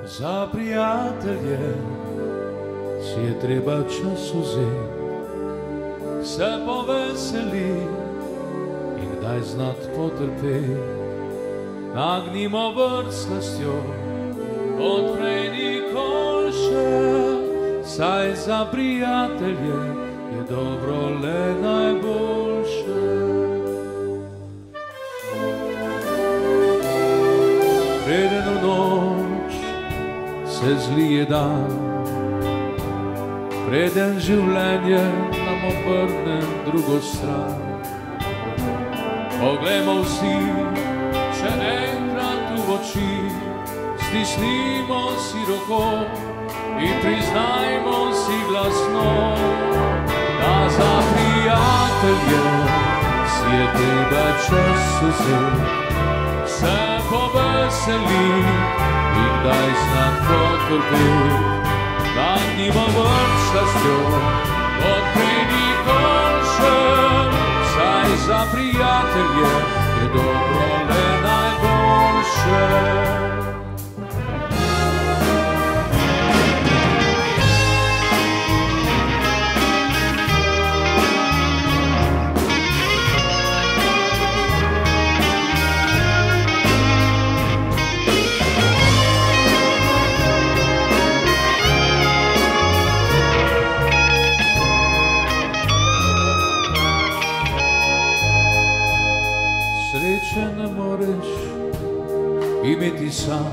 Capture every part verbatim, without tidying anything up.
Za prijatelje si je treba čas vzeti, se poveseli in kdaj znat potrpeti. Nagnimo vrt s slastjo, odprej nikoli še, saj za prijatelje je dobro le najboljše. Preden v noč se zlije dan, preden življenje nam obrne drugo stran, poglejmo vsi še enkrat v oči, stisnimo si roko in priznajmo si glasno, da za prijatelje si je treba čas vzeti, se poveseli in kdaj znat potrpeti. Nagnimo vrt s slastjo, odprej nikoli še, saj za prijatelje je dobro le najboljše. Sreče ne moreš imeti sam,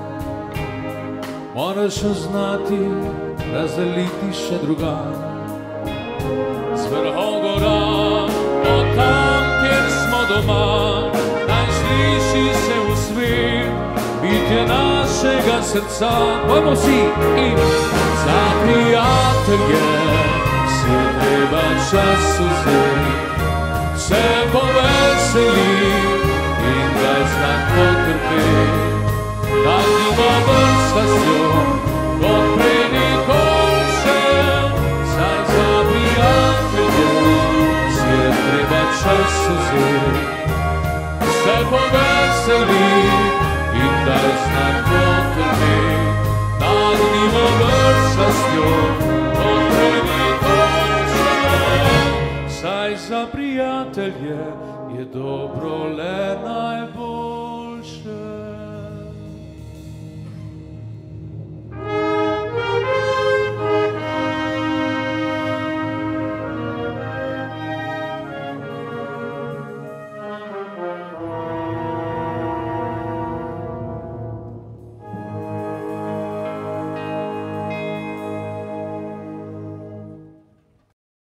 moraš znati razdeliti še drugam. Z vrhov gora, od tam, kjer smo doma, naj sliši se v svet bitje našega srca. Pojmo vsi in za prijatelje si je treba čas vzeti, se poveseli in kdaj znat potrpeti. Nagnimo vrt s slastjo, odprej nikoli še, saj za prijatelje si je treba čas vzeti, se poveseli in kdaj znat potrpeti. Nagnimo vrt s slastjo, odprej nikoli še, saj za prijatelje je dobro le najboljše.